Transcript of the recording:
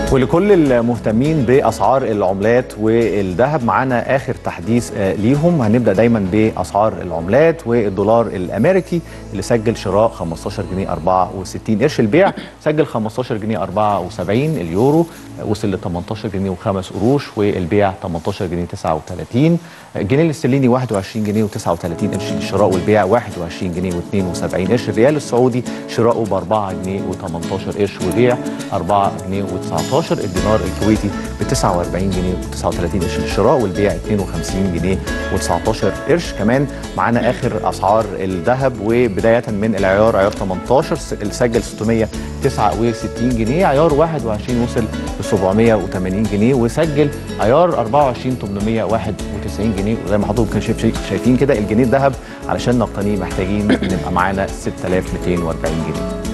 ولكل المهتمين بأسعار العملات والذهب معانا آخر تحديث ليهم. هنبدأ دايما بأسعار العملات. والدولار الأمريكي اللي سجل شراء 15 جنيه 64 قرش، البيع سجل 15 جنيه 74. اليورو وصل ل 18 جنيه و5 قروش والبيع 18 جنيه 39. الجنيه الاسترليني 21 جنيه و39 قرش للشراء والبيع 21 جنيه و72 قرش. الريال السعودي شراؤه ب 4 جنيه و18 قرش وبيع 4 جنيه و19. الدينار الكويتي ب 49 جنيه و39 قرش للشراء والبيع 52 جنيه و19 قرش. كمان معانا اخر اسعار الذهب، وبدايه من العيار عيار 18 اللي سجل 669 جنيه، عيار 21 وصل ل 780 جنيه، وسجل عيار 24 891 جنيه. وزي ما حضراتكم شايفين كده الجنيه الذهب علشان نقتنيه محتاجين نبقى معانا 6240 جنيه.